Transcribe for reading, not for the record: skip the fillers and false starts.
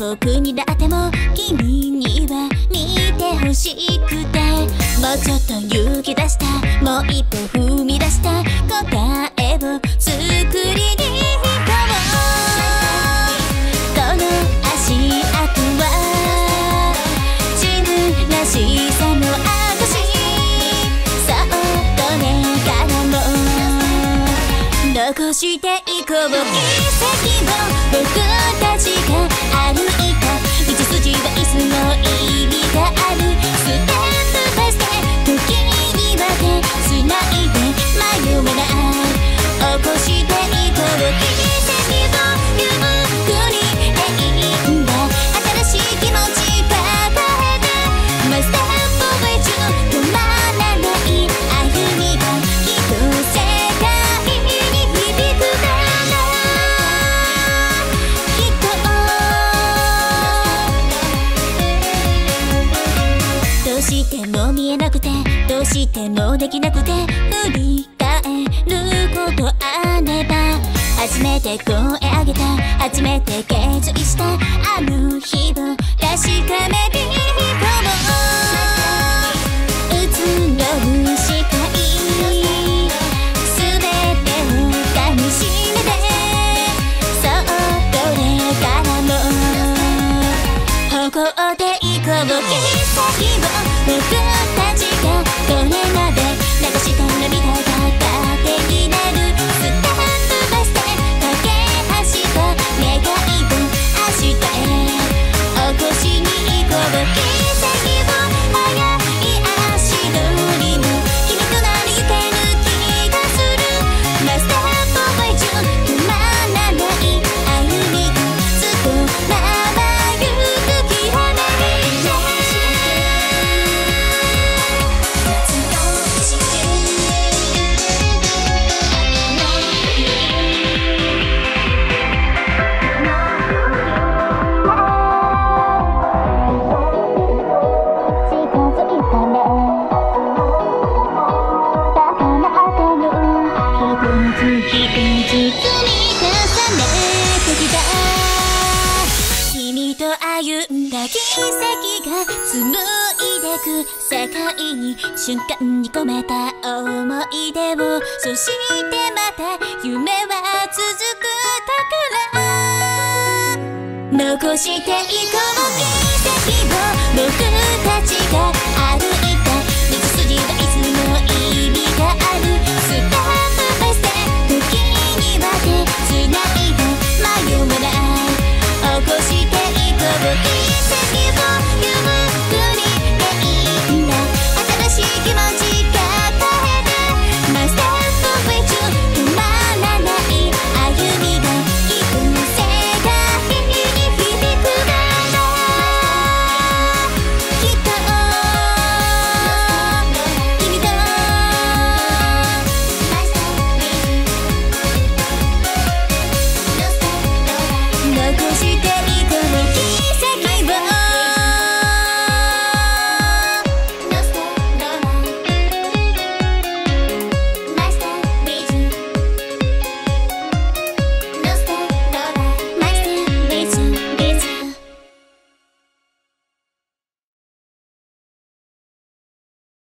僕になっても君には見てほしくて、もうちょっと勇気出した、もう一歩踏み出した、答えを作りに行こう。この足跡は自分らしさの証、そっとねからも残していこう。奇跡を僕たちが歩いた道筋はいつも意味がある。ステップバイステップ時には手繋いで迷わない起こしていこう。奇跡をゆっくりでいいんだ、新しい気持ち抱えて My step away to 止まらない歩みがきっと世界に響くからきっと。どうしても見えなくて、どうしてもできなくて、振り返ることあれば、初めて声上げた、初めて決意したあの日を確かめに行こう。移ろう視界全てをかみしめて、そうこれからも誇っていこう。奇跡を僕たちがこれまで流した涙が糧になる。ステップバイステップ架け橋と願いを明日へ起こしに行こう。奇跡を速い足取りも君となり行ける気がする。My step away to 止まらない歩みがずっとまばゆくきらめいて、君と歩んだ奇跡が紡いでく世界に、瞬間に込めた思い出を、そしてまた夢は続く宝残していこう。奇跡を僕たちが歩